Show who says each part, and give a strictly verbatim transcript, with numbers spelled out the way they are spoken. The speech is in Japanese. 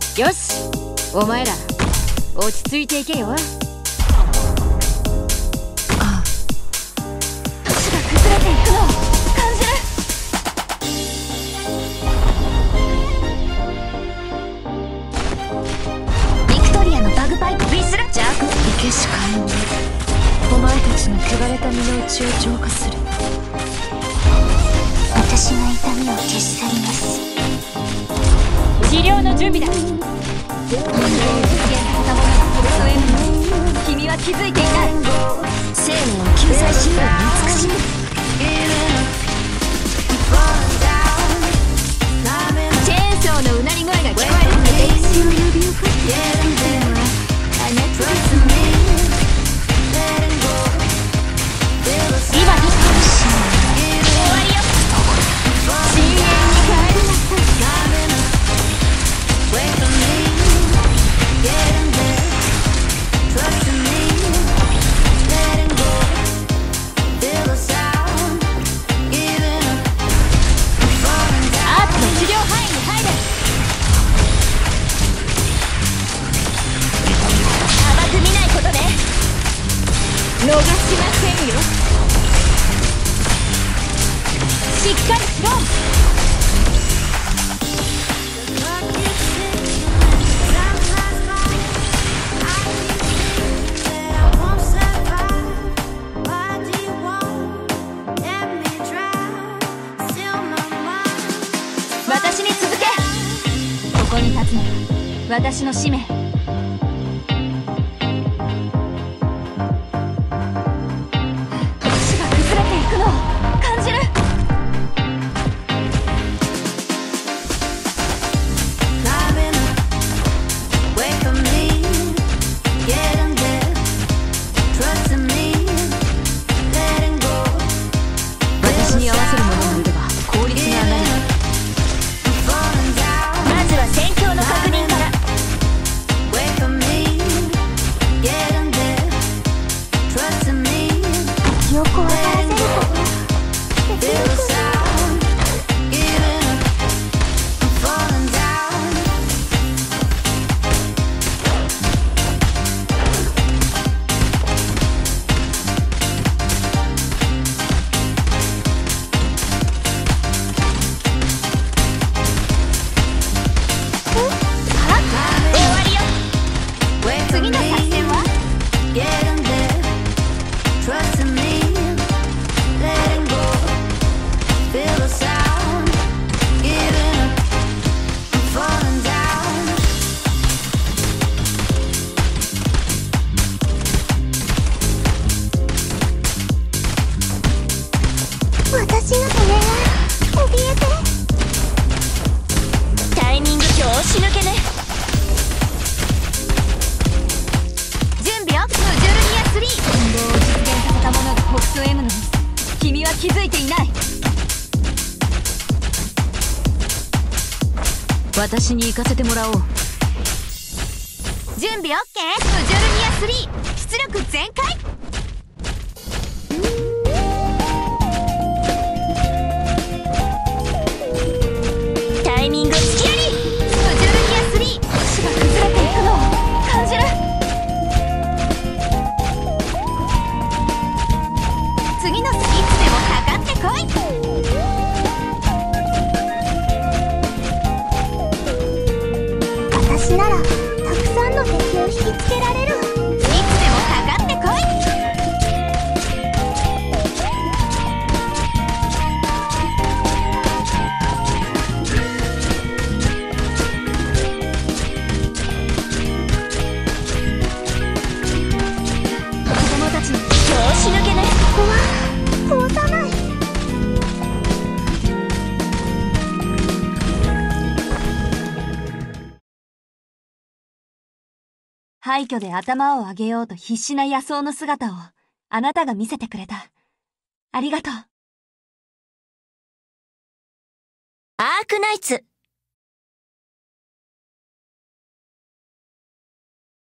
Speaker 1: よし、お前ら落ち着いていけよ。
Speaker 2: ああ、都市が崩れていくのを感じる。ビクトリアのバグパイプビスラジャークいけしかのお前たちの汚れた身の内を浄化する。私が痛みを消し去ります。
Speaker 1: 治療の準備だ。人間を実現させたものが飛び添えるの。君は気づいていない。
Speaker 2: 生命を救済しように美しい。
Speaker 1: チェーンソーのうなり声が聞こえる。
Speaker 2: 私を呼び起こしてそれはあなたです。
Speaker 1: 今に終わりよ。深淵に帰りなさい。アーツの治療範囲に入れ。
Speaker 2: 甘く見ないことね。
Speaker 1: 逃しませんよ。しっかりしろ。私に続け。ここに立つのが私の使命。
Speaker 2: 都市が崩れていくのを感じる。
Speaker 1: 私に合わせるものをいれば効率が上がる。
Speaker 2: まずは戦況の確認から。敵を怖がらせることできるかな。
Speaker 1: 次の作戦は？
Speaker 2: 私の骨が怯えて。タイミング今日押し抜けね。
Speaker 1: 準備よ。ムジュルニアスリー。運動を実現させたものが北斗 M のミス。君は気づいていない。私に行かせてもらおう。準備 OK。 ムジュルニアスリー。出力全開。
Speaker 2: タイミング突きやり。
Speaker 1: ムジュルニアスリー。
Speaker 2: 都市が崩れていくのを感じる。
Speaker 1: 次のスイッチでもかかってこい。
Speaker 2: 私ならたくさんの敵を引きつけられる。
Speaker 1: いつでもかかってこい。子供たちに
Speaker 2: 拍子抜けね。
Speaker 1: ここは通さない。廃墟で頭を上げようと必死な野草の姿をあなたが見せてくれた。ありがとう。
Speaker 2: アークナイツ